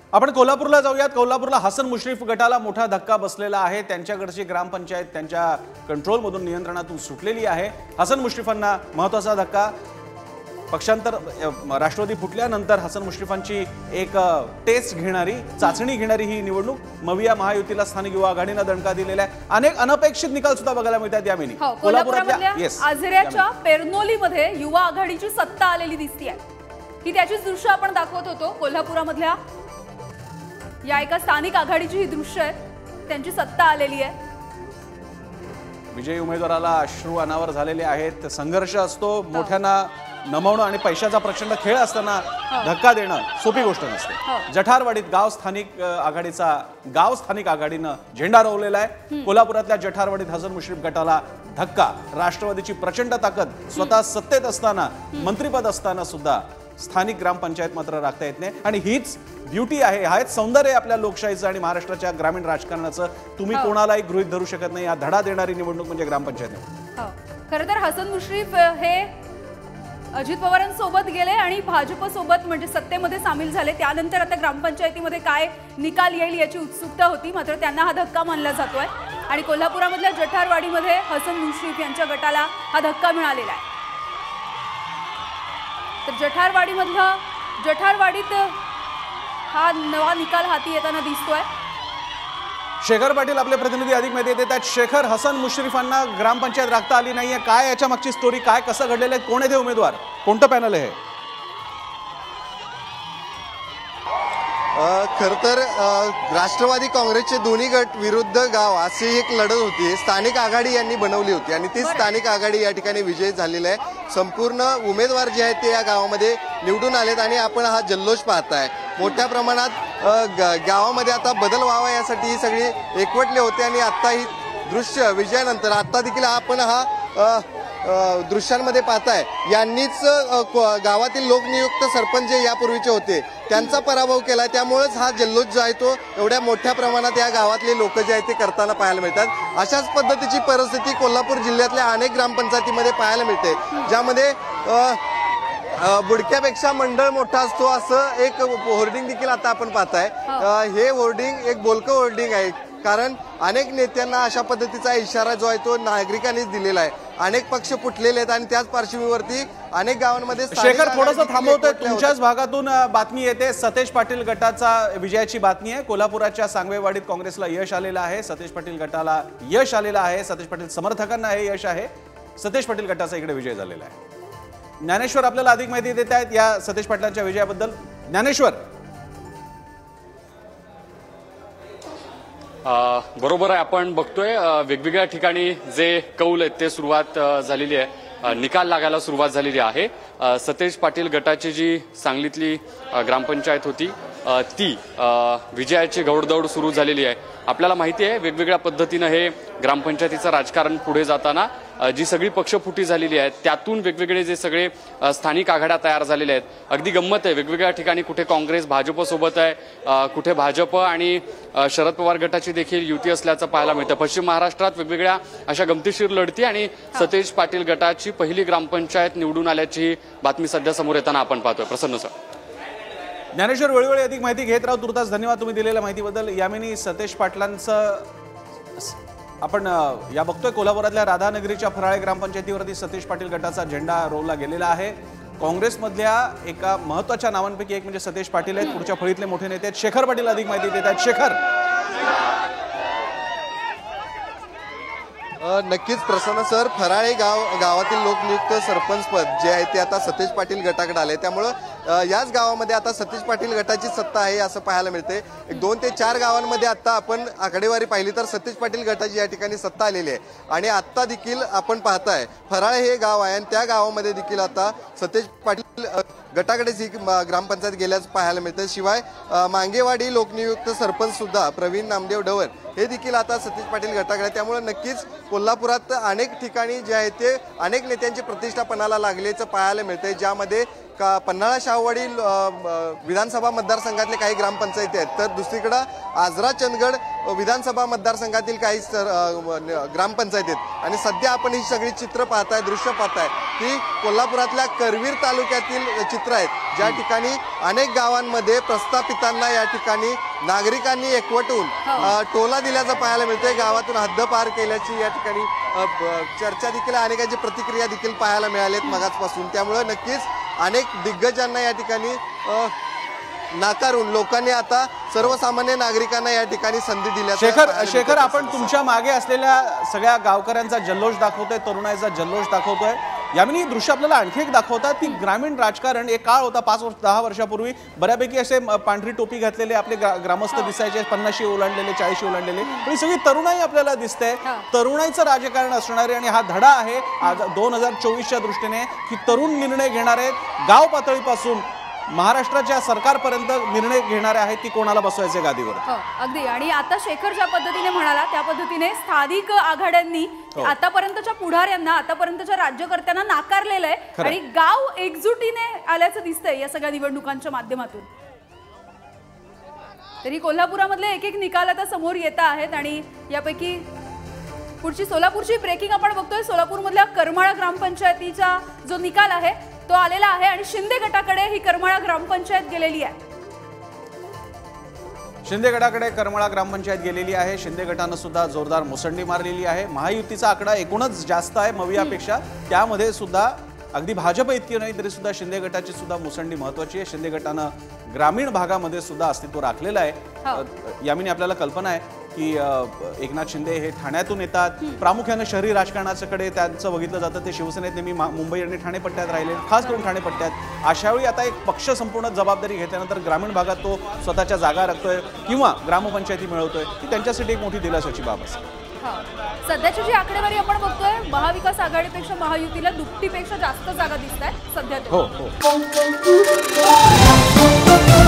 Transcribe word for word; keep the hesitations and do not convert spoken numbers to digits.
आपण कोल्हापूरला जाऊयात। कोल्हापूरला हसन मुश्रीफ गटाला मोठा धक्का बसलेला आहे। त्यांच्याकडची ग्रामपंचायत त्यांच्या कंट्रोलमधून नियंत्रणातून सुटलेली आहे। हसन मुश्रीफांना महत्त्वाचा धक्का। पक्षांतर राष्ट्रवादी फुटल्यानंतर हसन मुश्रीफांची एक टेस्ट घेणारी चाचणी घेणारी ही निवडणूक मविया महायुतीला स्थानिक युवा आघाडीने दणका दिलेला आहे। अनेक अनपेक्षित निकाल सुद्धा बघायला मिळतात यामिनी। कोल्हापुरातल्या आजऱ्याच्या पेरनोलीमध्ये युवा आघाडीची सत्ता आलेली दिसते। ही त्याचीच दृश्य आपण दाखवत होतो। कोल्हापुरामधल्या या एका स्थानिक आघाडीची ही दृश्य आहे, त्यांची सत्ता आलेली आहे। विजयी उमेदवाराला अश्रू अनावर झालेले आहेत। संघर्ष असतो, मोठ्यांना नमवणं आणि पैशाचा प्रचंड खेळ असताना धक्का देणं सोपी गोष्ट नसते। जठारवाडीत गाव स्थानिक आघाडीचा गाव स्थानिक आघाडीनं झेंडा रोवलेला आहे। कोल्हापुरातल्या जठारवाडीत हसन मुश्रीफ गटाला धक्का। राष्ट्रवादीची प्रचंड ताकद स्वतः सत्तेत असताना मंत्रिपद असताना सुद्धा स्थानिक ग्रामपंचायत मात्र राखता येत नाही। आणि हीच ब्युटी आहे, हाच सौंदर्य आपल्या लोकशाहीचं आणि महाराष्ट्राच्या ग्रामीण राजकारणाचं। तुम्ही कोणालाही गृहीत धरू शकत नाही। या धडा देणारी निवडणूक म्हणजे ग्रामपंचायत। खरं तर हसन मुश्रीफ हे अजित पवारांसोबत गेले आणि भाजप सोबत म्हणजे सत्तेमध्ये सामील झाले। त्यानंतर आता ग्रामपंचायतीमध्ये काय निकाल येईल याची उत्सुकता होती, मात्र त्यांना हा धक्का मानला जातोय। आणि कोल्हापुरामधल्या जठारवाडीमध्ये हसन मुश्रीफ यांच्या गटाला हा धक्का मिळालेला आहे। तर जठारवाडीमधला जठारवाडीत हा नवा निकाल हाती येताना दिसतोय। शेखर पाटील आपले प्रतिनिधी अधिक माहिती देत आहेत। शेखर, हसन मुश्रीफांना ग्रामपंचायत राखता आली नाहीये, काय याच्या मागची स्टोरी, काय कसं घडलेलं आहे, कोण आहे ते उमेदवार, कोणतं पॅनल आहे? खर तर राष्ट्रवादी काँग्रेसचे दोन्ही गट विरुद्ध गाव अशी एक लढत होती, स्थानिक आघाडी यांनी बनवली होती आणि ती स्थानिक आघाडी या ठिकाणी विजयी झालेली आहे। संपूर्ण उमेदवार जे आहेत ते या गावामध्ये निवडून आलेत आणि आपण हा जल्लोष पाहताय। मोठ्या प्रमाणात गावामध्ये आता बदल व्हावा यासाठी ही सगळी एकवटले होते आणि आता ही दृश्य विजयानंतर आता देखील आपण हा दृश्यांमध्ये पाहताय। यांनीच गावातील लोकनियुक्त सरपंच जे यापूर्वीचे होते त्यांचा पराभव केला, त्यामुळेच हा जल्लोष जो आहे तो एवढ्या मोठ्या प्रमाणात या गावातले लोक जे आहेत ते करताना पाहायला मिळतात। अशाच पद्धतीची परिस्थिती कोल्हापूर जिल्ह्यातल्या अनेक ग्रामपंचायतीमध्ये पाहायला मिळते, ज्यामध्ये बुडक्यापेक्षा मंडळ मोठा असतो असं एक होर्डिंग देखील आता आपण पाहताय। हे होर्डिंग एक बोलकं होर्डिंग आहे, कारण अनेक नेत्यांना अशा पद्धतीचा इशारा जो आहे तो नागरिकांनीच दिलेला आहे। अनेक पक्ष फुटलेले आहेत आणि त्याच पार्श्वभूमीवरती अनेक गावांमध्ये शेखर थोडंसं थांबवतोय, तुमच्याच भागातून बातमी येते। सतेज पाटील गटाचा विजयाची बातमी आहे। कोल्हापुराच्या सांगवेवाडीत काँग्रेसला यश आलेलं आहे, सतेज पाटील गटाला यश आलेलं आहे, सतेज पाटील समर्थकांना हे यश आहे। सतेज पाटील गटाचा इकडे विजय झालेला आहे। ज्ञानेश्वर आपल्याला अधिक माहिती देत आहेत या सतेज पाटलांच्या विजयाबद्दल। ज्ञानेश्वर, बरोबर आहे, आपण बघतोय वेगवेगळ्या ठिकाणी जे कौल आहेत ते सुरुवात झालेली आहे, निकाल लागायला सुरुवात झालेली आहे। सतेज पाटील गटाची जी सांगलीतली ग्रामपंचायत होती ती विजयाची घौडदौड सुरू झालेली आहे। आपल्याला माहिती आहे वेगवेगळ्या पद्धतीनं हे ग्रामपंचायतीचं राजकारण पुढे जाताना जी सगळी पक्षफुटी झालेली आहे त्यातून वेगवेगळे जे सगळे स्थानिक आघाड्या तयार झालेल्या आहेत, अगदी गंमत आहे। वेगवेगळ्या ठिकाणी कुठे काँग्रेस भाजप सोबत आहे, कुठे भाजप आणि शरद पवार गटाची देखील युती असल्याचं पाहायला मिळतं। पश्चिम महाराष्ट्रात वेगवेगळ्या अशा गमतीशीर लढती आणि सतेज पाटील गटाची पहिली ग्रामपंचायत निवडून आल्याची बातमी सध्या समोर येताना आपण पाहतोय। प्रसन्न सर, ज्ञानेश्वर वेळोवेळी अधिक माहिती घेत राहू, तुर्तास धन्यवाद तुम्ही दिलेल्या माहितीबद्दल। यामिनी, सतेज पाटलांचं आपण या बघतोय कोल्हापुरातल्या राधानगरीच्या फराळे ग्रामपंचायतीवरती सतेज पाटील गटाचा झेंडा रोवला गेलेला आहे। काँग्रेसमधल्या एका महत्त्वाच्या नावांपैकी एक म्हणजे सतेज पाटील आहेत, पुढच्या फळीतले मोठे नेते आहेत। शेखर पाटील अधिक माहिती देत आहेत। शेखर, नक्कीच प्रसन्न सर, फराळे गाव गावातील लोकनियुक्त सरपंच पद जे आहे ते आता सतेज पाटील गटाकडे आले, त्यामुळं याच गावामध्ये आता सतेज पाटील गटाची सत्ता आहे असं पाहायला मिळते। एक दोन ते चार गावांमध्ये आता आपण आकडेवारी पाहिली तर सतेज पाटील गटाची या ठिकाणी सत्ता आलेली आहे आणि आता देखील आपण पाहताय फराळे हे गाव आहे आणि त्या गावामध्ये देखील आता सतेज पाटील गटाकडेच ही ग्रामपंचायत गेल्याचं पाहायला मिळतं। शिवाय मांगेवाडी लोकनियुक्त सरपंच सुद्धा प्रवीण नामदेव डवर हे देखील आता सतेज पाटील गटाकडे, त्यामुळे नक्कीच कोल्हापुरात अनेक ठिकाणी जे आहे ते अनेक नेत्यांची प्रतिष्ठा पणाला लागल्याचं पाहायला मिळते, ज्यामध्ये का पन्हाळा शाहूवाडी विधानसभा मतदारसंघातले काही ग्रामपंचायती आहेत, तर दुसरीकडे आजरा चंदगड विधानसभा मतदारसंघातील काही ग्रामपंचायती आहेत। आणि सध्या आपण ही सगळी चित्र पाहताय, दृश्य पाहताय की कोल्हापुरातल्या करवीर तालुक्यातील चित्र चित्र आहेत ज्या ठिकाणी अनेक गावांमध्ये प्रस्थापितांना या ठिकाणी नागरिकांनी एकवटून अ, टोला दिल्याचं पाहायला मिळतंय. गावातून हद्दपार केल्याची या ठिकाणी अ, ब- चर्चा देखील आहे, अनेकांची प्रतिक्रिया देखील पाहायला मिळाल्यात मगाचपासून. त्यामुळे नक्कीच अनेक दिग्गजांना या ठिकाणी अ, नाकारून लोकांनी आता सर्वसामान्य नागरिकांना या ठिकाणी संधी दिल्याचं शेखर पाहायला शेखर मिळतंय. आपण तुमच्या मागे असलेल्या सगळ्या गावकऱ्यांचा जल्लोष दाखवतोय, तरुणाईचा जल्लोष दाखवतोय. यामिनी दृश्य आपल्याला आणखी एक दाखवतात की ग्रामीण राजकारण एक काळ होता पाच वर्ष दहा वर्षापूर्वी, बऱ्यापैकी असे म- पांढरी टोपी घातलेले आपले ग्रा- ग्रामस्थ दिसायचे, पन्नाशी ओलांडलेले चाळीशी ओलांडलेले, पण ही सगळी तरुणाई आपल्याला दिसते. तरुणाईचं राजकारण असणारे आणि हा धडा आहे आज दोन हजार चोवीसच्या दृष्टीने की तरुण निर्णय घेणारे गाव पातळीपासून महाराष्ट्राच्या सरकारपर्यंत निर्णय घेणारे आहेत की कोणाला बसवायचे गादीवर. हो अगदी. आणि आता शेखर ज्या पद्धतीने म्हणाला त्या पद्धतीने स्थानिक आघाड्यांनी हो. आतापर्यंतच्या पुढाऱ्यांना आतापर्यंतच्या राज्यकर्त्यांना नाकारलेलं आहे खरं. आणि गाव एकजुटीने आल्याचं दिसतंय या सगळ्या निवडणुकांच्या माध्यमातून. तरी कोल्हापुरामधले एक एक निकाल आता समोर येत आहेत आणि यापैकी पुढची सोलापूरची ब्रेकिंग आपण बघतोय. सोलापूरमधल्या करमाळा ग्रामपंचायतीचा जो निकाल आहे तो आलेला आहे आणि शिंदे गटाकडे ही करमाळा ग्रामपंचायत गेलेली आहे. शिंदे गटाकडे करमाळा ग्रामपंचायत गेलेली आहे. शिंदे गटानं सुद्धा जोरदार मुसंडी मारलेली आहे. महायुतीचा आकडा एकूणच जास्त आहे मवियापेक्षा, त्यामध्ये सुद्धा अगदी भाजप इतकी नाही तरी सुद्धा शिंदे गटाची सुद्धा मुसंडी महत्वाची आहे. शिंदे गटानं ग्रामीण भागामध्ये सुद्धा अस्तित्व राखलेलं आहे. अ, यामिनी आपल्याला कल्पना आहे की अ, एकनाथ शिंदे हे ठाण्यातून येतात, प्रामुख्यानं शहरी राजकारणाकडे त्यांचं बघितलं जातं. ते शिवसेनेत नेहमी मा- मुंबई आणि ठाणे पट्ट्यात राहिले, खास करून ठाणे पट्ट्यात. अशावेळी आता एक पक्ष संपूर्ण जबाबदारी घेतल्यानंतर ग्रामीण भागात तो स्वतःच्या जागा राखतोय किंवा ग्रामपंचायती मिळवतोय, ती त्यांच्यासाठी एक मोठी दिलासाची बाब असेल. सध्याची जी आकडेवारी आपण बघतोय महाविकास आघाडीपेक्षा महायुतीला दुपटीपेक्षा जास्त जागा दिसत आहेत सध्या. हो हो